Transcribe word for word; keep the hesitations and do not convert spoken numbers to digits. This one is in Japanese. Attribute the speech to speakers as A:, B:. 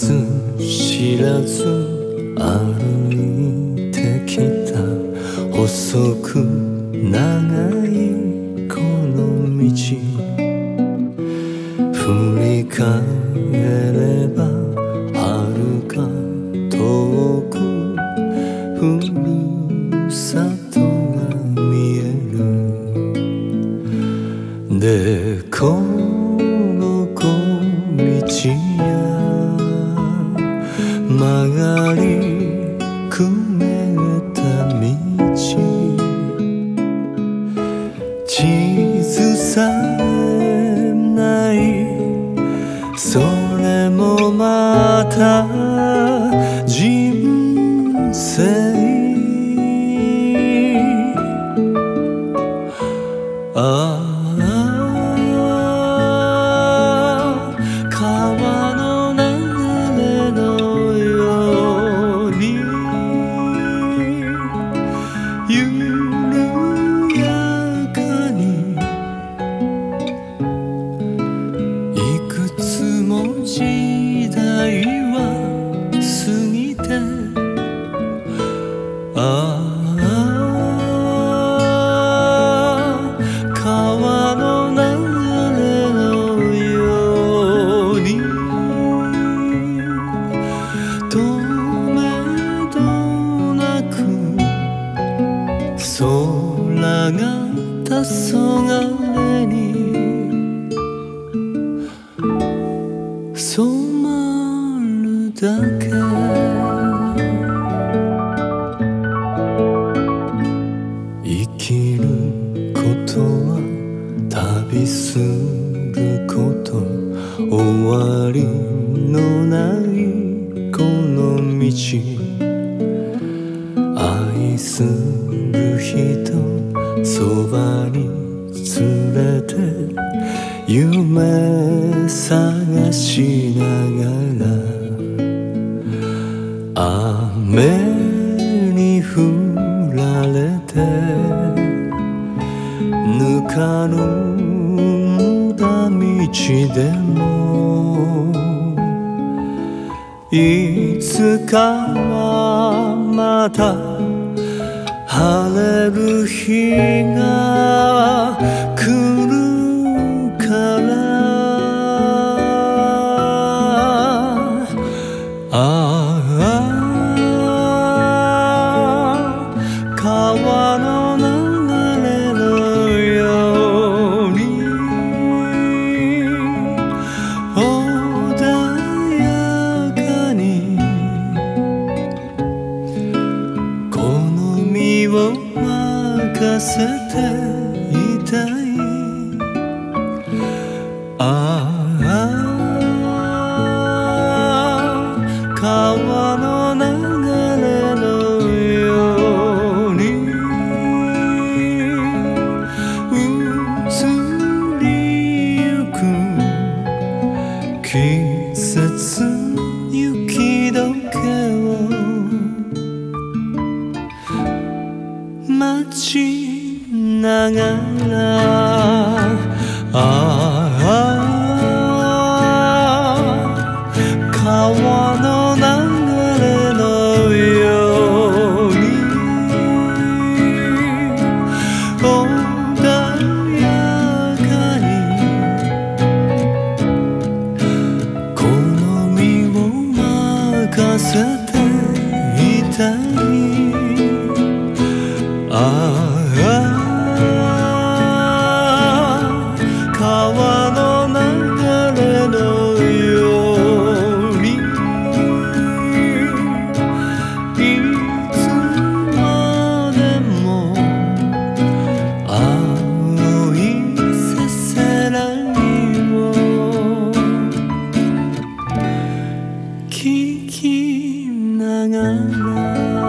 A: ず知らず歩いてきた細く長いこの道、振り返れば遥か遠くふるさとが見える。でこの小道や曲がりくねった道、地図さえないそれもまた人生。ああ川の流れのように緩やかにいくつも時代は過ぎて、ああ川の流れのように止めどなく空が黄昏に染まるだけ。生きることは旅すること、終わりのないこの道、愛する人そばに連れて夢探しながら、雨に降られてぬかるんだ道でも、いつかはまた晴れる日が来るから。ああ川の流れのように穏やかにこの身を任せていたい。ああ川の流れのように移りゆく季節雪解けを待ちながら、ああ川の流れのように穏やかにこの身を任せていたい。ああ川の流れのようにいつまでも青いせせらぎを聞きながら